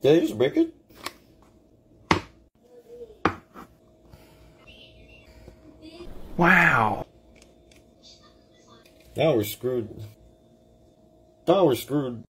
Did I just break it? Wow. Now we're screwed. Now we're screwed.